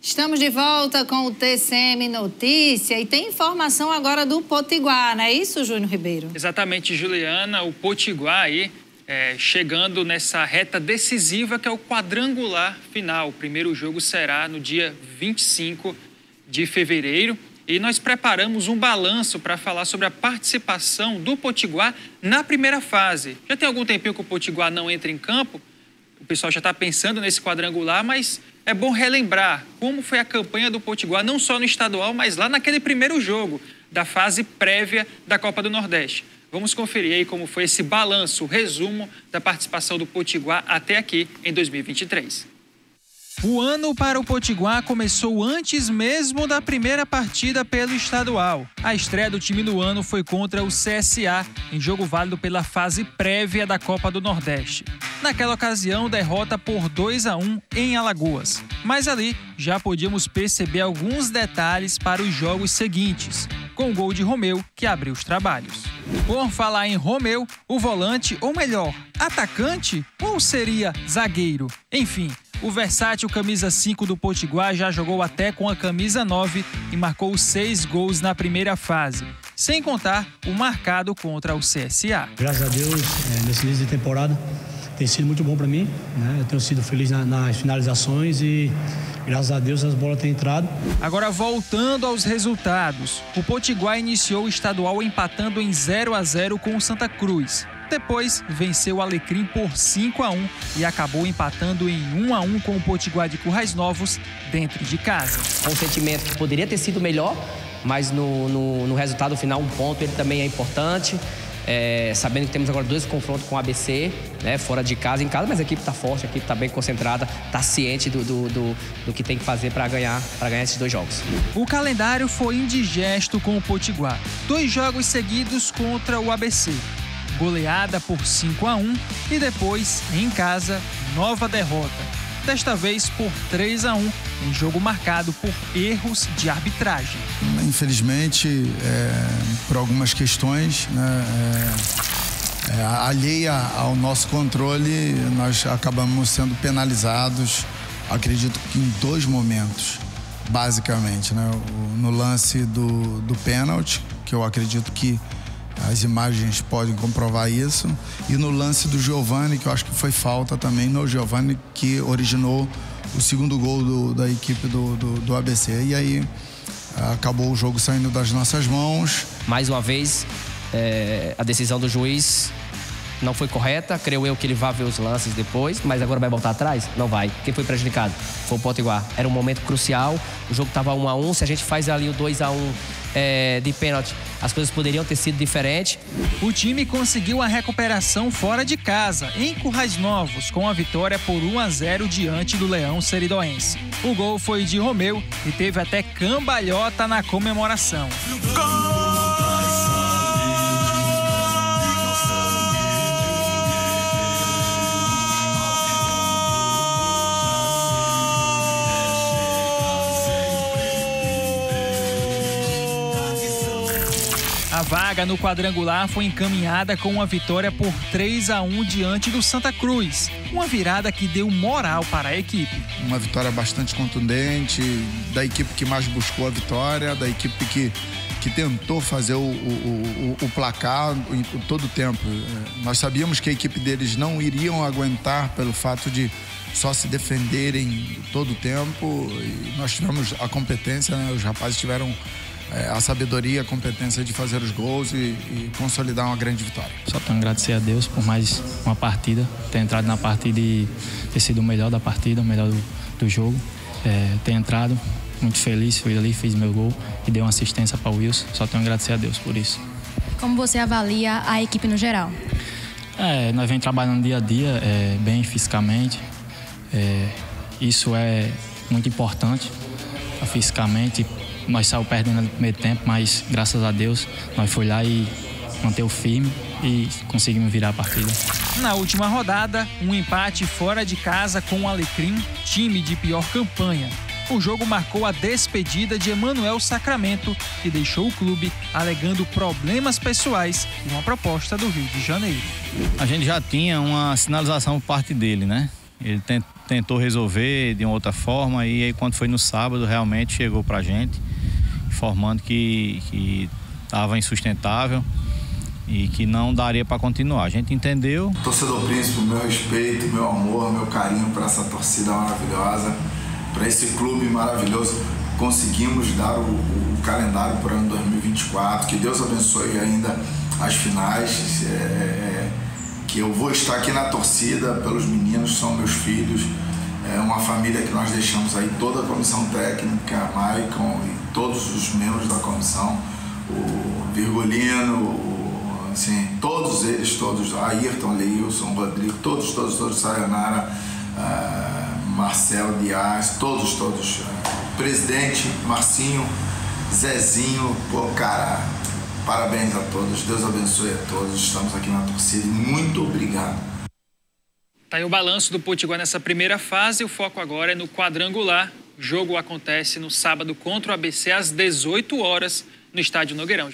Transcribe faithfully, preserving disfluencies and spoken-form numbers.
Estamos de volta com o T C M Notícia e tem informação agora do Potiguar, não é isso, Júnior Ribeiro? Exatamente, Juliana. O Potiguar aí é, chegando nessa reta decisiva que é o quadrangular final. O primeiro jogo será no dia vinte e cinco de fevereiro. E nós preparamos um balanço para falar sobre a participação do Potiguar na primeira fase. Já tem algum tempinho que o Potiguar não entra em campo, o pessoal já está pensando nesse quadrangular, mas é bom relembrar como foi a campanha do Potiguar, não só no estadual, mas lá naquele primeiro jogo da fase prévia da Copa do Nordeste. Vamos conferir aí como foi esse balanço, o resumo da participação do Potiguar até aqui em dois mil e vinte e três. O ano para o Potiguar começou antes mesmo da primeira partida pelo estadual. A estreia do time do ano foi contra o C S A, em jogo válido pela fase prévia da Copa do Nordeste. Naquela ocasião, derrota por dois a um em Alagoas. Mas ali já podíamos perceber alguns detalhes para os jogos seguintes, com o gol de Romeu, que abriu os trabalhos. Por falar em Romeu, o volante, ou melhor, atacante, ou seria zagueiro? Enfim, o versátil camisa cinco do Potiguar já jogou até com a camisa nove e marcou seis gols na primeira fase, sem contar o marcado contra o C S A. Graças a Deus, é, nesse início de temporada, tem sido muito bom para mim, né? Eu tenho sido feliz na, nas finalizações e, graças a Deus, as bolas têm entrado. Agora, voltando aos resultados, o Potiguar iniciou o estadual empatando em zero a zero com o Santa Cruz. Depois, venceu o Alecrim por cinco a um e acabou empatando em um a um com o Potiguar de Currais Novos, dentro de casa. Um sentimento que poderia ter sido melhor, mas no, no, no resultado final, um ponto, ele também é importante. É, sabendo que temos agora dois confrontos com o A B C, né, fora de casa, em casa, mas a equipe está forte, a equipe está bem concentrada, está ciente do, do, do, do que tem que fazer para ganhar, para ganhar esses dois jogos. O calendário foi indigesto com o Potiguar. Dois jogos seguidos contra o A B C. Goleada por cinco a um e depois, em casa, nova derrota. Desta vez por três a um, em jogo marcado por erros de arbitragem. Infelizmente, é, por algumas questões, né, é, é, alheia ao nosso controle, nós acabamos sendo penalizados, acredito que em dois momentos, basicamente, né, no lance do, do pênalti, que eu acredito que as imagens podem comprovar isso. E no lance do Giovani, que eu acho que foi falta também no Giovani, que originou o segundo gol do, da equipe do, do, do A B C. E aí acabou o jogo saindo das nossas mãos. Mais uma vez, é, a decisão do juiz não foi correta. Creio eu que ele vai ver os lances depois, mas agora vai voltar atrás? Não vai. Quem foi prejudicado? Foi o Potiguar. Era um momento crucial, o jogo estava um a um. Se a gente faz ali o dois a um é, de pênalti, as coisas poderiam ter sido diferentes. O time conseguiu a recuperação fora de casa, em Currais Novos, com a vitória por um a zero diante do Leão Seridoense. O gol foi de Romeu e teve até cambalhota na comemoração. A vaga no quadrangular foi encaminhada com uma vitória por três a um diante do Santa Cruz. Uma virada que deu moral para a equipe. Uma vitória bastante contundente, da equipe que mais buscou a vitória, da equipe que, que tentou fazer o, o, o, o placar em todo o tempo. Nós sabíamos que a equipe deles não iriam aguentar pelo fato de só se defenderem todo o tempo. E nós tivemos a competência, né? Os rapazes tiveram a sabedoria, a competência de fazer os gols e, e consolidar uma grande vitória. Só tenho que agradecer a Deus por mais uma partida, ter entrado na partida e ter sido o melhor da partida, o melhor do, do jogo. É, ter entrado, muito feliz, fui ali, fiz meu gol e dei uma assistência para o Wilson. Só tenho que agradecer a Deus por isso. Como você avalia a equipe no geral? É, nós vem trabalhando dia a dia, é, bem fisicamente. É, isso é muito importante, fisicamente. Nós saímos perdendo no primeiro tempo, mas graças a Deus nós fomos lá e manteve firme e conseguimos virar a partida. Na última rodada, um empate fora de casa com o Alecrim, time de pior campanha. O jogo marcou a despedida de Emanuel Sacramento, que deixou o clube alegando problemas pessoais e uma proposta do Rio de Janeiro. A gente já tinha uma sinalização por parte dele, né? Ele tentou resolver de uma outra forma e aí quando foi no sábado realmente chegou pra gente informando que que estava insustentável e que não daria para continuar. A gente entendeu. Torcedor Príncipe, meu respeito, meu amor, meu carinho para essa torcida maravilhosa, para esse clube maravilhoso. Conseguimos dar o, o calendário para o ano dois mil e vinte e quatro. Que Deus abençoe ainda as finais. É, que eu vou estar aqui na torcida pelos meninos, são meus filhos. É uma família que nós deixamos aí, toda a comissão técnica, Maicon e todos os membros da comissão, o Virgulino, o, assim, todos eles, todos, Ayrton, Leilson, Rodrigo, todos, todos, todos, Sayonara, uh, Marcelo Dias, todos, todos, uh, presidente, Marcinho, Zezinho, pô, cara, parabéns a todos, Deus abençoe a todos, estamos aqui na torcida, muito obrigado. Tá aí o balanço do Potiguar nessa primeira fase. O foco agora é no quadrangular. O jogo acontece no sábado contra o A B C às dezoito horas no Estádio Nogueirão.